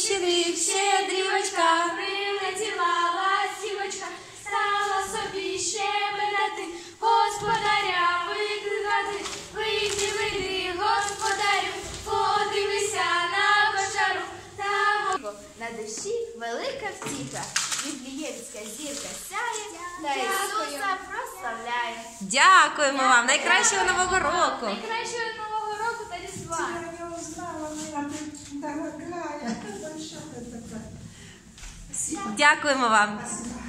щедрик, щедрівочка, прилетіла ластівочка, стала собі щебетати, господаря викликати. Вийди, вийди, господарю, подивися на кошару. На душі велика втіха, Віфліємська зірка сяє, та Ісуса прославляє. Дякуємо вам! Найкращого Нового року! Найкращого Нового року та Різдва! Я не узнала, моя ты дорогая. Большая такая. Дякуємо вам! Спасибо.